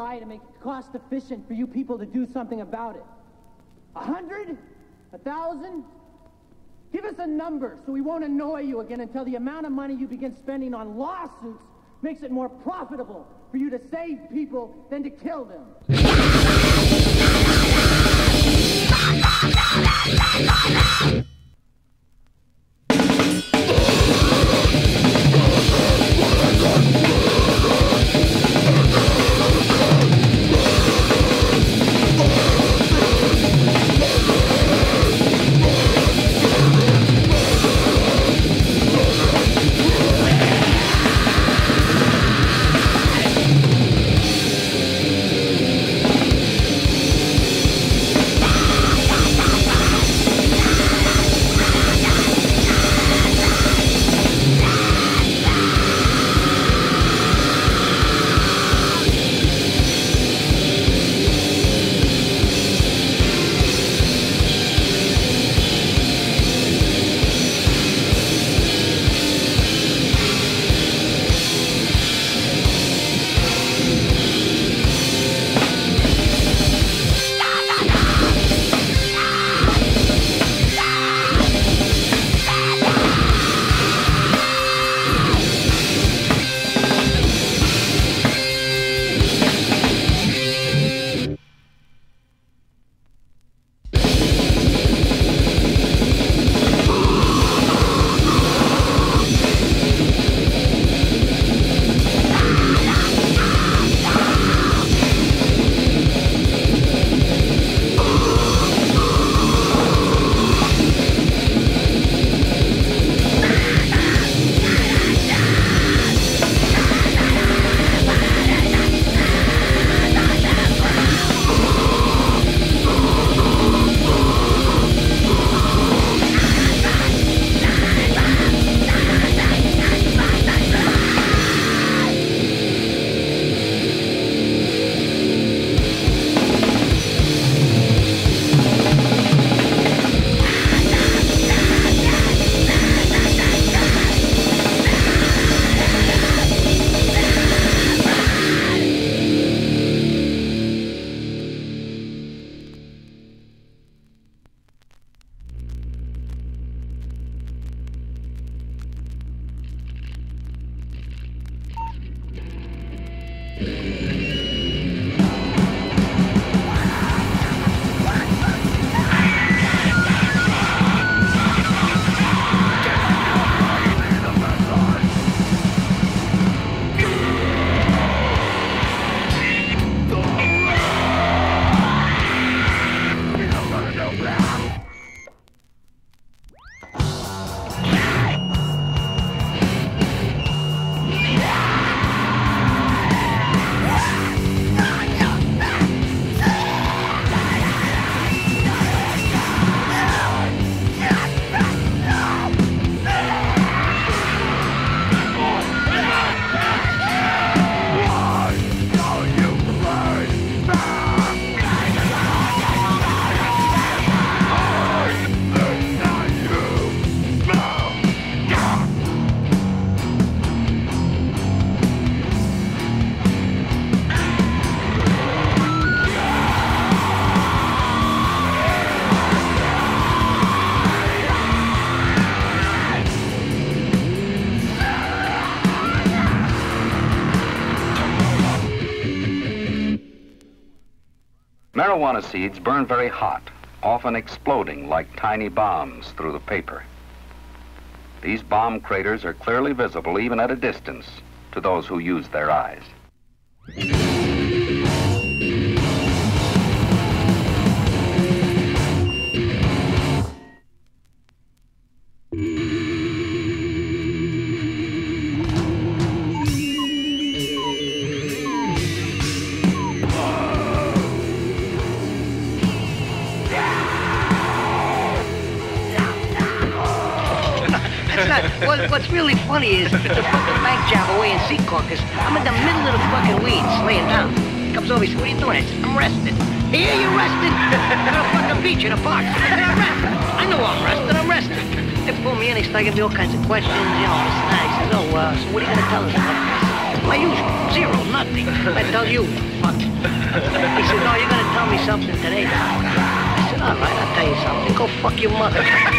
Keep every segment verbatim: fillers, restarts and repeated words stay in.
try to make it cost efficient for you people to do something about it. A hundred? A thousand? Give us a number so we won't annoy you again until the amount of money you begin spending on lawsuits makes it more profitable for you to save people than to kill them. Marijuana seeds burn very hot, often exploding like tiny bombs through the paper. These bomb craters are clearly visible even at a distance to those who use their eyes. What, what's really funny is the fucking bank job away in Sea Caucus. I'm in the middle of the fucking weeds, laying down. He comes over, he says, "What are you doing?" I said, "I'm resting." "Here, you resting?" "On a fucking beach in a park." I said, "I'm resting." "I know I'm resting, I'm resting." They pull me in, they start giving me all kinds of questions, you know, this and that. He says, "Oh, uh, so what are you gonna tell us?" My usual. Zero, nothing. I tell you, fuck. He says, oh, you're gonna tell me something today? I said, all right, I'll tell you something. Go fuck your mother.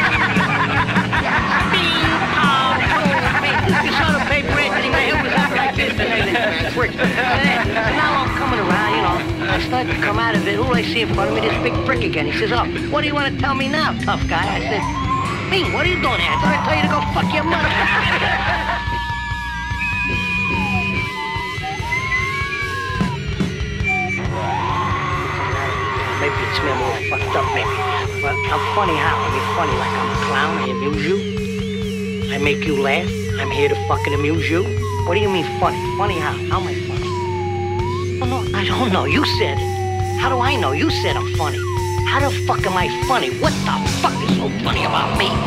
You saw the paper, Anthony, my head was up like this, and then it worked. And now I'm coming around, you know, I start to come out of it. Who do I see in front of me? This big prick again. He says, oh, what do you want to tell me now, tough guy? I said, me, what are you doing here? I thought I tell you to go fuck your mother. Maybe it's me, I'm a little fucked up, maybe. But I'm funny how? I mean, funny like I'm a clown, I amuse you. I make you laugh. I'm here to fucking amuse you. What do you mean funny? Funny how? How am I funny? Oh, no, I don't know. You said it. How do I know? You said I'm funny. How the fuck am I funny? What the fuck is so funny about me?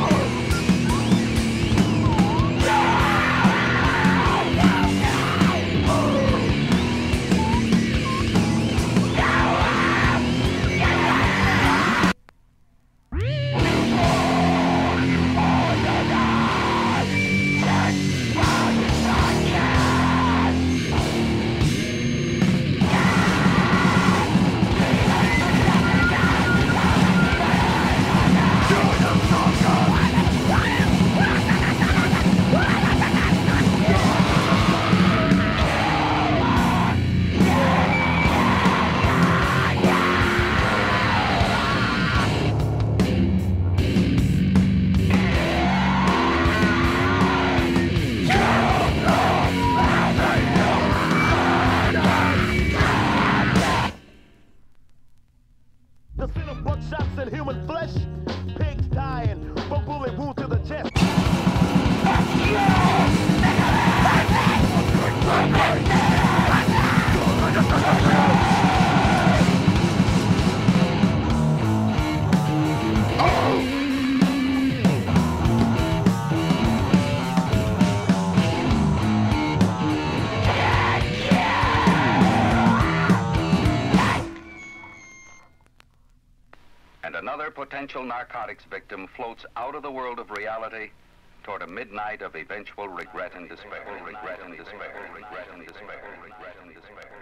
Potential narcotics victim floats out of the world of reality toward a midnight of eventual regret and despair. Regret and despair. Regret and despair. Regret and despair.